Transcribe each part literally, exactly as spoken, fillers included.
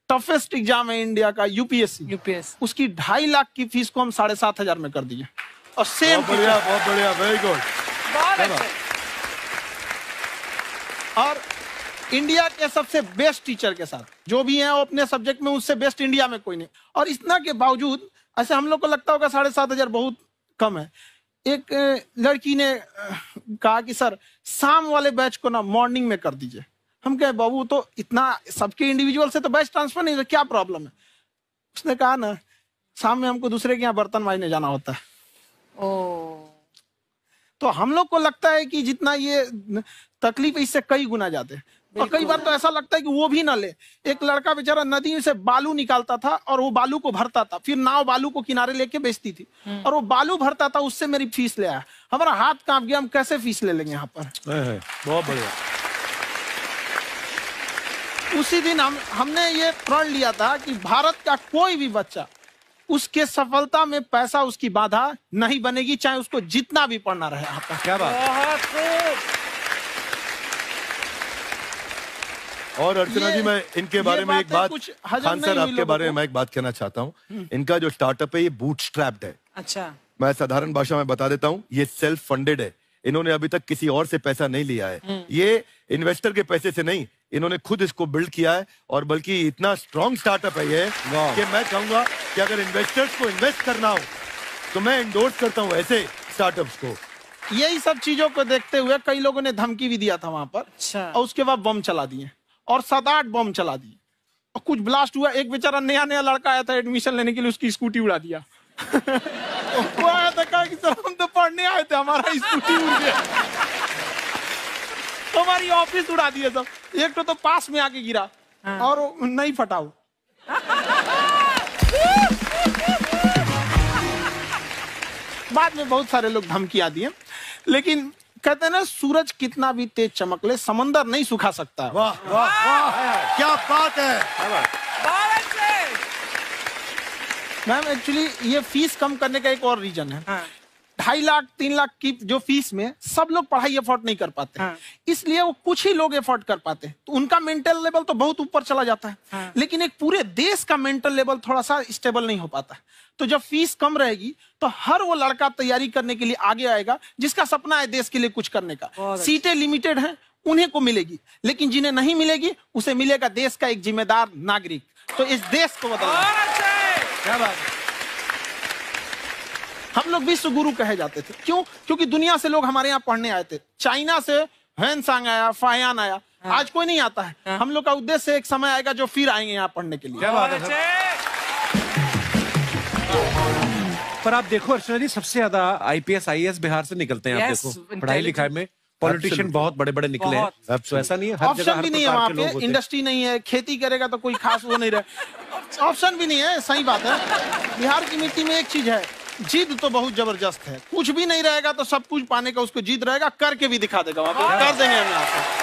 Toughest exam है India का, UPSC UPSC, उसकी ढाई लाख की फीस को हम साढ़े सात हजार में कर दिए। और सेम बहुत बढ़िया, बहुत बढ़िया, वेरी गुड। बहुत अच्छे। और इंडिया के सबसे बेस्ट टीचर के साथ जो भी हैं वो अपने सब्जेक्ट में उससे बेस्ट इंडिया में कोई नहीं। और इतना के बावजूद ऐसे हम लोग को लगता होगा साढ़े सात हजार बहुत कम है। एक लड़की ने कहा कि सर शाम वाले बैच को ना मॉर्निंग में कर दीजिए। हम कहे बाबू तो इतना सबके इंडिविजुअल से तो बैच ट्रांसफर नहीं है, क्या प्रॉब्लम है? उसने कहा ना शाम में हमको दूसरे के यहाँ बर्तन मांजने जाना होता है। ओ, तो हम लोग को लगता है कि जितना ये तकलीफ इससे कई गुना जाते हैं। और कई बार तो ऐसा लगता है कि वो भी ना ले। एक लड़का बेचारा नदी से बालू निकालता था और वो बालू को भरता था, फिर नाव बालू को किनारे लेके बेचती थी और वो बालू भरता था, उससे मेरी फीस ले आया। हमारा हाथ कांप गया, हम कैसे फीस ले लेंगे यहाँ पर। बहुत बढ़िया। उसी दिन हम हमने ये प्रण लिया था कि भारत का कोई भी बच्चा उसके सफलता में पैसा उसकी बाधा नहीं बनेगी, चाहे उसको जितना भी पढ़ना रहे यहाँ पर। क्या बात। और अर्चना जी, मैं इनके बारे में एक बात, खान सर आपके बारे में मैं एक बात कहना चाहता हूँ। इनका जो स्टार्टअप है ये बूटस्ट्रैप्ड है। अच्छा, मैं साधारण भाषा में बता देता हूँ, ये सेल्फ फंडेड है। इन्होंने अभी तक किसी और से पैसा नहीं लिया है, ये इन्वेस्टर के पैसे से नहीं, इन्होंने खुद इसको बिल्ड किया है। और बल्कि इतना स्ट्रॉन्ग स्टार्टअप है ये कि मैं कहूंगा कि अगर इन्वेस्टर्स को इन्वेस्ट करना हो तो मैं इंडोर्स करता हूँ ऐसे स्टार्टअप्स को। यही सब चीजों को देखते हुए कई लोगों ने धमकी भी दिया था वहां पर। अच्छा। और उसके बाद बम चला दिए और सात आठ बम चला दिए और कुछ ब्लास्ट हुआ। एक बेचारा नया नया लड़का आया था एडमिशन लेने के लिए, उसकी स्कूटी उड़ा दिया। वो आया था, कहा कि सर हम तो पढ़ने आए थे, हमारा स्कूटी उड़ गया। हमारी ऑफिस उड़ा दिए सब। एक तो, तो पास में आके गिरा और नहीं फटा वो। बाद में बहुत सारे लोग धमकियां दिए, लेकिन कहते हैं ना सूरज कितना भी तेज चमक ले समंदर नहीं सुखा सकता। वाह वाह वाह, क्या बात है। मैम एक्चुअली ये फीस कम करने का एक और रीजन है। हाँ। ढाई लाख तीन लाख की जो फीस में सब लोग पढ़ाई अफोर्ड नहीं कर पाते। हाँ। इसलिए वो कुछ ही लोग अफोर्ड कर पाते हैं, तो उनका मेंटल लेवल तो बहुत ऊपर चला जाता है। हाँ। लेकिन एक पूरे देश का मेंटल लेवल थोड़ा सा स्टेबल नहीं हो पाता। तो जब फीस कम रहेगी तो हर वो लड़का तैयारी करने के लिए आगे आएगा जिसका सपना है देश के लिए कुछ करने का। सीटें लिमिटेड हैं, उन्हें को मिलेगी, लेकिन जिन्हें नहीं मिलेगी उसे मिलेगा देश का एक जिम्मेदार नागरिक। तो इस देश को बदलना। क्या बात है। हम लोग विश्व गुरु कहे जाते थे, क्यों? क्योंकि दुनिया से लोग हमारे यहाँ पढ़ने आए थे। चाइना से ह्वेनसांग आया, फायान आया। हाँ। आज कोई नहीं आता है। हाँ। हम लोग का उद्देश्य एक समय आएगा जो फिर आएंगे यहाँ पढ़ने के लिए। क्या बात है। पर आप देखो अर्चना जी, सबसे ज्यादा आईपीएस आईएएस बिहार से निकलते हैं। आप देखो पढ़ाई लिखाई में पॉलिटिशियन बहुत बड़े बड़े निकले हैं। तो ऐसा नहीं है, हर जगह ऑप्शन भी नहीं है वहाँ पे, इंडस्ट्री नहीं है, खेती करेगा तो कोई खास वो नहीं रहे। ऑप्शन भी नहीं है, सही बात है। बिहार की मिट्टी में एक चीज है, जिद तो बहुत जबरदस्त है। कुछ भी नहीं रहेगा तो सब कुछ पाने का उसको जिद रहेगा, करके भी दिखा देगा। वहाँ पे कर देंगे हम यहाँ पे।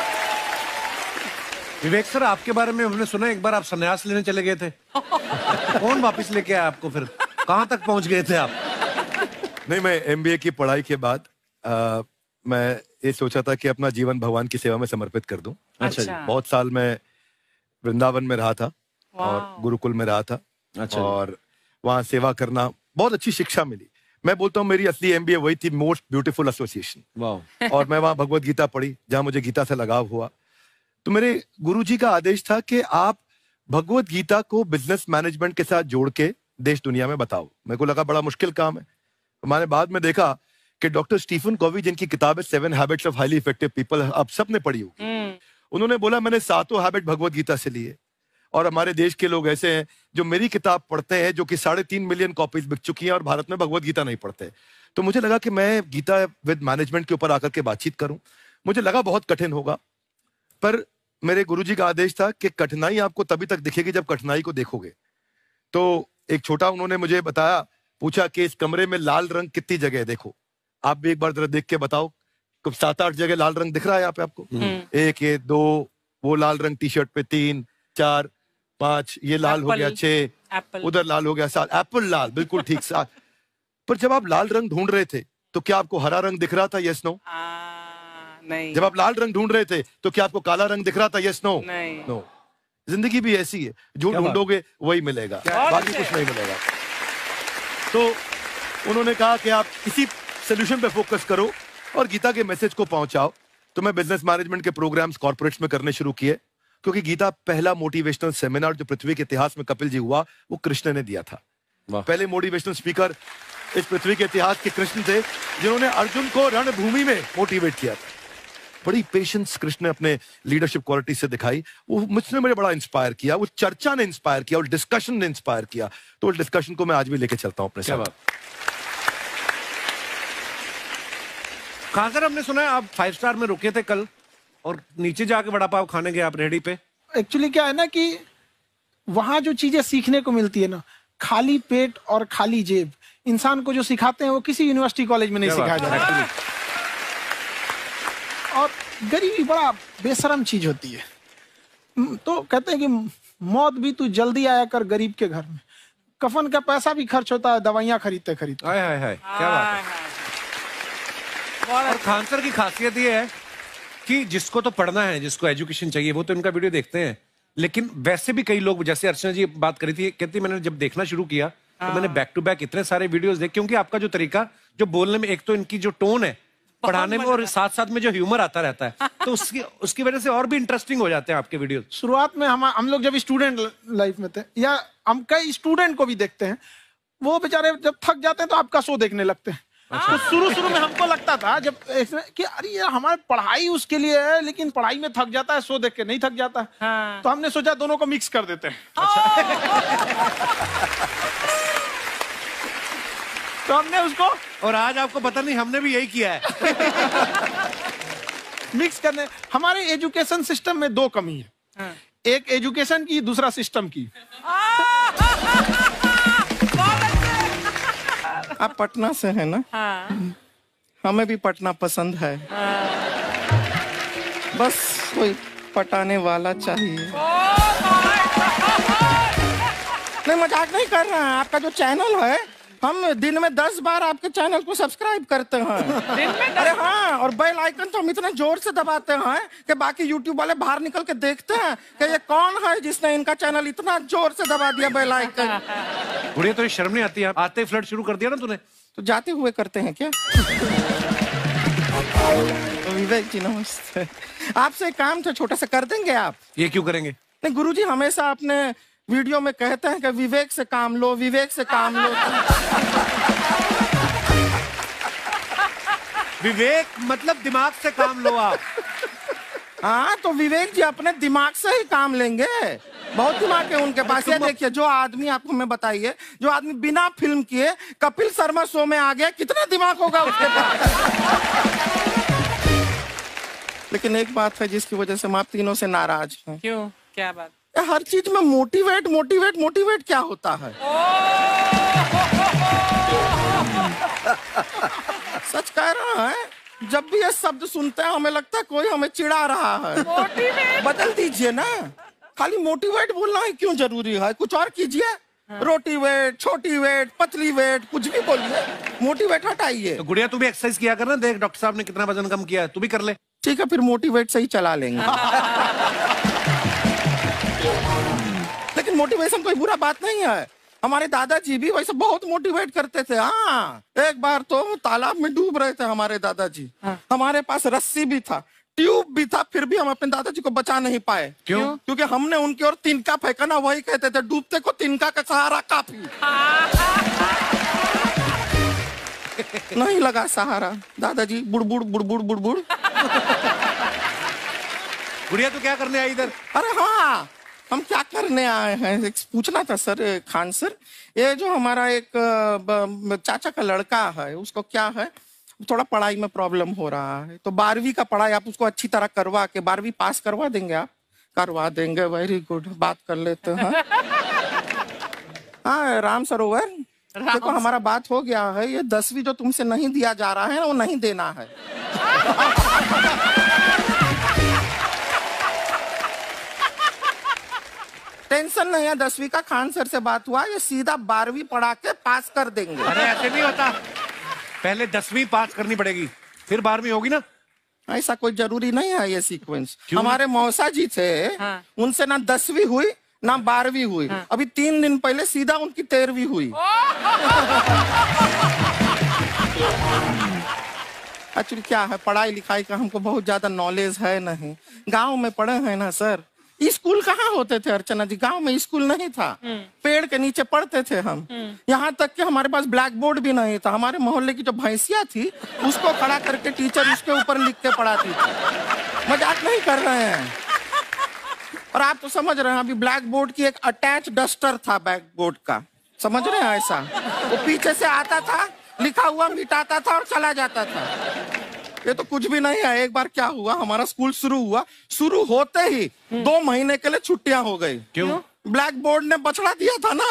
विवेक सर, आपके बारे में हमने सुना एक बार आप संन्यास लेने चले गए थे। कौन वापस लेके आया आपको? फिर कहाँ तक पहुंच गए थे आप? नहीं, मैं एमबीए की पढ़ाई के बाद आ, मैं ये सोचा था कि अपना जीवन भगवान की सेवा में समर्पित कर दूं। अच्छा जी। बहुत साल मैं वृंदावन में रहा था और गुरुकुल में रहा था। अच्छा। और वहाँ सेवा करना, बहुत अच्छी शिक्षा मिली। मैं बोलता हूँ मेरी असली एमबीए वही थी, मोस्ट ब्यूटीफुल एसोसिएशन। वाह। और मैं वहाँ भगवत गीता पढ़ी, जहाँ मुझे गीता से लगाव हुआ। तो मेरे गुरुजी का आदेश था कि आप भगवत गीता को बिजनेस मैनेजमेंट के साथ जोड़ के देश दुनिया में बताओ। मेरे को लगा बड़ा मुश्किल काम है। मैंने बाद में देखा कि डॉक्टर स्टीफन कॉवी, जिनकी किताब है seven habits of highly effective people, आप सबने पढ़ी होगी, उन्होंने बोला मैंने सातों हैबिट भगवत गीता से लिए। और हमारे देश के लोग ऐसे हैं जो मेरी किताब पढ़ते हैं, जो कि साढ़े तीन मिलियन कॉपीज बिक चुकी हैं, और भारत में भगवत गीता नहीं पढ़ते। तो मुझे लगा कि मैं गीता विद मैनेजमेंट के ऊपर आकर के बातचीत करूं। मुझे लगा बहुत कठिन होगा, पर मेरे गुरुजी का आदेश था कि कठिनाई आपको तभी तक दिखेगी जब कठिनाई को देखोगे। तो एक छोटा उन्होंने मुझे बताया, पूछा कि इस कमरे में लाल रंग कितनी जगह है, देखो आप भी एक बार जरा देख के बताओ। कुछ सात आठ जगह लाल रंग दिख रहा है यहाँ पे आपको? एक, ये दो, वो लाल रंग टी शर्ट पे तीन, चार, पांच, ये लाल हो गया छह, उधर लाल हो गया सात, एप्पल लाल, बिल्कुल ठीक सात। पर जब आप लाल रंग ढूंढ रहे थे तो क्या आपको हरा रंग दिख रहा था? Yes no? नहीं। जब आप लाल रंग ढूंढ रहे थे तो क्या आपको काला रंग दिख रहा था? Yes no? नहीं। नो। जिंदगी भी ऐसी है, जो ढूंढोगे वही मिलेगा, बाकी कुछ नहीं मिलेगा। तो उन्होंने कहा कि आप इसी सोल्यूशन पे फोकस करो और गीता के मैसेज को पहुंचाओ। तो मैं बिजनेस मैनेजमेंट के प्रोग्राम्स कॉर्पोरेट्स में करने शुरू किए, क्योंकि गीता पहला मोटिवेशनल सेमिनार जो पृथ्वी के इतिहास में कपिल जी हुआ, वो कृष्ण ने दिया था। पहले मोटिवेशनल स्पीकर इस पृथ्वी के इतिहास के कृष्ण थे, जिन्होंने अर्जुन को रणभूमि में मोटिवेट किया था। बड़ी पेशेंस कृष्ण ने अपने लीडरशिप क्वालिटी से दिखाई, वो मुझसे मुझे बड़ा इंस्पायर किया, वो चर्चा ने इंस्पायर किया और डिस्कशन ने इंस्पायर किया। तो उस डिस्कशन को मैं आज भी लेके चलता हूं अपने साथ। कहां सर, हमने सुना है आप फाइव स्टार में रुके थे कल और नीचे जाके वड़ा पाव खाने गए आप रेहड़ी पे। एक्चुअली क्या है ना कि वहां जो चीजें सीखने को मिलती है ना, खाली पेट और खाली जेब इंसान को जो सिखाते हैं वो किसी यूनिवर्सिटी कॉलेज में नहीं सिखाया जाता। और गरीबी बड़ा बेशरम चीज होती है। तो कहते हैं कि मौत भी तू जल्दी आया कर गरीब के घर में, कफन का पैसा भी खर्च होता है दवाइयां खरीदते खरीदते। हाय हाय हाय, क्या बात है। और खान सर की खासियत ये है कि जिसको तो पढ़ना है, जिसको एजुकेशन चाहिए, वो तो इनका वीडियो देखते हैं, लेकिन वैसे भी कई लोग, जैसे अर्चना जी बात करी थी, कहती मैंने जब देखना शुरू किया तो मैंने बैक टू बैक इतने सारे वीडियोस देखे, क्योंकि आपका जो तरीका जो बोलने में, एक तो इनकी जो टोन है पढ़ाने में, और साथ साथ में जो ह्यूमर आता रहता है, तो उसकी उसकी वजह से और भी इंटरेस्टिंग हो जाते हैं आपके वीडियो। शुरुआत में हम हम लोग जब स्टूडेंट लाइफ में थे, या हम कई स्टूडेंट को भी देखते हैं, वो बेचारे जब थक जाते हैं तो आपका शो देखने लगते हैं। तो शुरू शुरू में हमको लगता था जब कि अरे यार हमारी पढ़ाई उसके लिए है, लेकिन पढ़ाई में थक जाता है, शो देख के नहीं थक जाता है। हाँ। तो हमने सोचा दोनों को मिक्स कर देते हैं। अच्छा। तो हमने उसको, और आज आपको पता नहीं हमने भी यही किया है। मिक्स करने। हमारे एजुकेशन सिस्टम में दो कमी है। हाँ। एक एजुकेशन की, दूसरा सिस्टम की। आप पटना से हैं ना? हाँ। हमें भी पटना पसंद है। हाँ। बस कोई पटाने वाला चाहिए। नहीं, मजाक नहीं कर रहे हैं। आपका जो चैनल है, हम दिन में दस बार आपके चैनल को सब्सक्राइब करते हैं। दिन में अरे हाँ, और बेल आइकन तो हम इतना जोर से दबाते हैं कि बाकी यूट्यूब वाले बाहर निकल के देखते हैं कि ये कौन है जिसने इनका चैनल इतना जोर से दबा दिया बेल आइकन। बुढ़िया तो शर्म नहीं आती है, आते ही फ्लर्ट शुरू कर दिया ना तूने। तो जाते हुए करते हैं क्या? तो विवेक जी नमस्ते, आपसे काम था छोटा सा, कर देंगे आप? ये क्यों करेंगे? नहीं, गुरुजी हमेशा अपने वीडियो में कहते हैं कि विवेक से काम लो, विवेक से काम लो। विवेक मतलब दिमाग से काम लो आप। हाँ, तो विवेक जी अपने दिमाग से ही काम लेंगे, बहुत दिमाग है उनके पास। ये देखिए, जो आदमी, आपको मैं बताइए, जो आदमी बिना फिल्म किए कपिल शर्मा शो में आ गया, कितना दिमाग होगा उसके पास। लेकिन एक बात है जिसकी वजह से हम आप तीनों से नाराज हैं। क्यों? क्या बात? हर चीज में मोटिवेट मोटिवेट मोटिवेट क्या होता है? सच कह रहा है, जब भी ये शब्द सुनते हैं हमें लगता है कोई हमें चिढ़ा रहा है। मोटिवेट बदल दीजिए ना, खाली मोटिवेट बोलना ही क्यों जरूरी है? कुछ और कीजिए। हाँ। रोटी वेट, छोटी वेट, पतली वेट, कुछ भी बोलिए, मोटिवेट हटाइए। तो गुड़िया तू भी एक्सरसाइज किया कर ना, देख डॉक्टर साहब ने कितना वजन कम किया है, तू भी कर ले। ठीक है, फिर मोटिवेट से ही चला लेंगे। लेकिन मोटिवेशन कोई बुरा बात नहीं है। हमारे दादाजी भी वैसे बहुत मोटिवेट करते थे। हाँ, एक बार तो तालाब में डूब रहे थे हमारे दादाजी। हाँ। हमारे पास रस्सी भी था, ट्यूब भी था, फिर भी हम अपने दादाजी को बचा नहीं पाए। क्यों? क्योंकि हमने उनकी ओर तिनका फेंका ना, वही कहते थे डूबते को तिनका का सहारा काफी। नहीं लगा सहारा, दादाजी बुड़बुड़ बुड़बुड़ बुड़बुड़। गुड़िया तू क्या करने आई इधर? अरे हाँ, हम क्या करने आए हैं, एक पूछना था सर खान सर। ये जो हमारा एक चाचा का लड़का है, उसको क्या है, थोड़ा पढ़ाई में प्रॉब्लम हो रहा है, तो बारहवीं का पढ़ाई आप उसको अच्छी तरह करवा के बारहवीं पास करवा देंगे आप? करवा देंगे, वेरी गुड, बात कर लेते हैं। हाँ राम सरोवर, देखो हमारा बात हो गया है, ये दसवीं जो तुमसे नहीं दिया जा रहा है वो नहीं देना है। टेंशन नहीं है, दसवीं का खान सर से बात हुआ, ये सीधा बारहवीं पढ़ा के पास कर देंगे। अरे ऐसे नहीं होता, पहले दसवीं पास करनी पड़ेगी, फिर बारहवीं होगी ना। ऐसा कोई जरूरी नहीं है ये सीक्वेंस। हमारे मौसा जी थे, हाँ। उनसे ना दसवीं हुई ना बारहवीं हुई, हाँ। अभी तीन दिन पहले सीधा उनकी तेरहवीं हुई। एक्चुअली क्या है, पढ़ाई लिखाई का हमको बहुत ज्यादा नॉलेज है नहीं, गांव में पढ़े हैं ना सर। स्कूल कहाँ होते थे अर्चना जी, गांव में स्कूल नहीं था, पेड़ के नीचे पढ़ते थे हम। यहाँ तक कि हमारे पास ब्लैक बोर्ड भी नहीं था, हमारे मोहल्ले की जो भैंसिया थी उसको खड़ा करके टीचर उसके ऊपर लिख के पढ़ाती थी। मजाक नहीं कर रहे हैं। और आप तो समझ रहे हैं, अभी ब्लैक बोर्ड की एक अटैच डस्टर था बैक बोर्ड का, समझ रहे हैं ऐसा, वो पीछे से आता था, लिखा हुआ मिटाता था और चला जाता था। ये तो कुछ भी नहीं है। एक बार क्या हुआ, हमारा स्कूल शुरू हुआ, शुरू होते ही दो महीने के लिए छुट्टियां हो गई। क्यों? ब्लैक बोर्ड ने बछड़ा दिया था ना।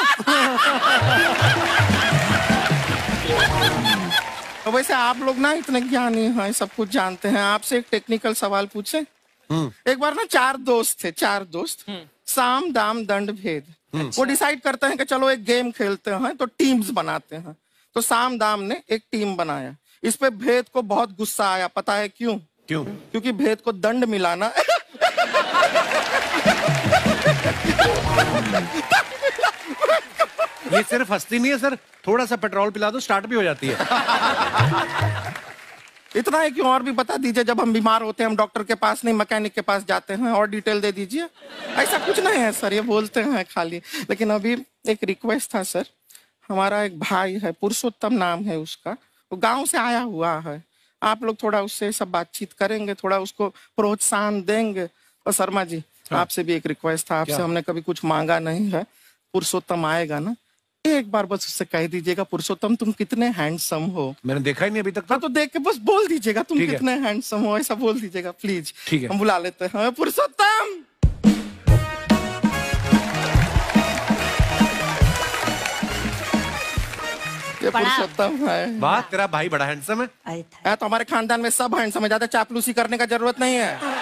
तो वैसे आप लोग ना इतने ज्ञानी हैं, सब कुछ जानते हैं, आपसे एक टेक्निकल सवाल पूछे। एक बार ना चार दोस्त थे, चार दोस्त, साम दाम दंड भेद, वो डिसाइड करते हैं कि चलो एक गेम खेलते हैं, तो टीम्स बनाते हैं। तो साम दाम ने एक टीम बनाया, इस पे भेद को बहुत गुस्सा आया, पता है क्यों? क्यों? क्योंकि भेद को दंड मिलाना ये सिर्फ हंसती नहीं है सर, थोड़ा सा पेट्रोल पिला दो स्टार्ट भी हो जाती है। इतना है, क्यों और भी बता दीजिए। जब हम बीमार होते हैं हम डॉक्टर के पास नहीं मैकेनिक के पास जाते हैं, और डिटेल दे दीजिए। ऐसा कुछ नहीं है सर, ये बोलते हैं खाली। लेकिन अभी एक रिक्वेस्ट था सर, हमारा एक भाई है, पुरुषोत्तम नाम है उसका, वो गांव से आया हुआ है, आप लोग थोड़ा उससे सब बातचीत करेंगे, थोड़ा उसको प्रोत्साहन देंगे। और शर्मा जी, हाँ। आपसे भी एक रिक्वेस्ट था, आपसे हमने कभी कुछ मांगा नहीं है, पुरुषोत्तम आएगा ना, एक बार बस उससे कह दीजिएगा, पुरुषोत्तम तुम कितने हैंडसम हो। मैंने देखा ही नहीं अभी तक तो, तो देख के बस बोल दीजिएगा तुम कितने हैंडसम हो, ऐसा बोल दीजिएगा प्लीज। ठीक है, हम बुला लेते हैं पुरुषोत्तम। ये पुरुषोत्तम है। वाह, तेरा भाई बड़ा हैंडसम है। है तो हमारे खानदान में सब हैंडसम है, ज्यादा चापलूसी करने का जरूरत नहीं है।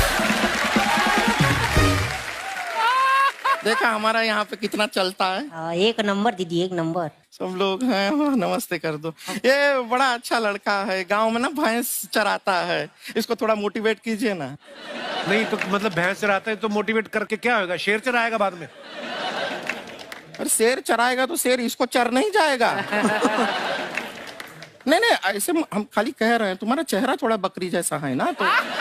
देखा हमारा यहाँ पे कितना चलता है। आ, एक नंबर दीदी, एक नंबर। सब लोग हैं, नमस्ते कर दो। ये बड़ा अच्छा लड़का है, गांव में ना भैंस चराता है, इसको थोड़ा मोटिवेट कीजिए ना। नहीं तो मतलब भैंस चराता है तो मोटिवेट करके क्या होगा, शेर चराएगा बाद में। अरे शेर चराएगा तो शेर इसको चर नहीं जाएगा। नहीं नहीं, ऐसे हम खाली कह रहे हैं, तुम्हारा चेहरा थोड़ा बकरी जैसा है ना, तो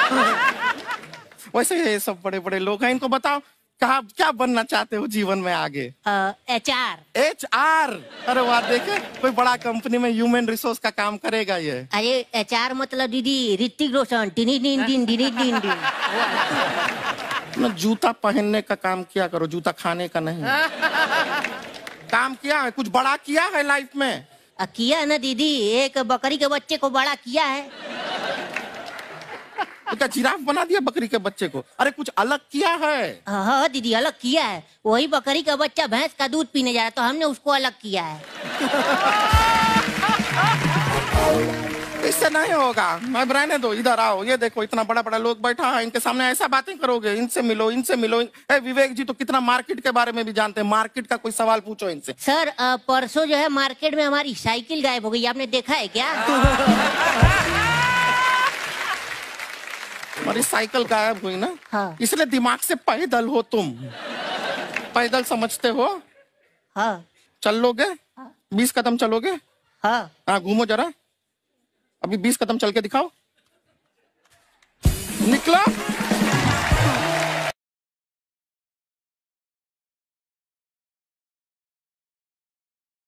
वैसे ये सब बड़े बड़े लोग हैं। इनको बताओ कहा क्या बनना चाहते हो जीवन में आगे? H R. एच आर, अरे वाह, देखे कोई बड़ा कंपनी में ह्यूमन रिसोर्स का काम करेगा ये। अरे एच आर मतलब दीदी Hrithik Roshan, tiny tin tin tiny tin tin. ना जूता पहनने का काम किया करो, जूता खाने का नहीं। काम किया है, कुछ बड़ा किया है लाइफ में? आ, किया ना दीदी, एक बकरी के बच्चे को बड़ा किया है। तो क्या जिराफ बना दिया बकरी के बच्चे को? अरे कुछ अलग किया है। हाँ दीदी, अलग किया है। वही बकरी का बच्चा भैंस का दूध पीने जा रहा तो हमने उसको अलग किया है। इससे नहीं होगा, मैं रहने दो, इधर आओ। ये देखो इतना बड़ा बड़ा लोग बैठा है, इनके सामने ऐसा बातें करोगे? इनसे मिलो, इनसे मिलो। ए विवेक जी तो कितना मार्केट के बारे में भी जानते हैं, मार्केट का कोई सवाल पूछो इनसे। सर परसों जो है मार्केट में हमारी साइकिल गायब हो गई, आपने देखा है क्या? हमारी साइकिल गायब हुई ना, हाँ। इसलिए दिमाग से पैदल हो तुम, पैदल समझते हो? हाँ। चल लोगे? बीस कदम चलोगे? हाँ। हाँ, घूमो जरा, अभी बीस कदम चल के दिखाओ। निकलो।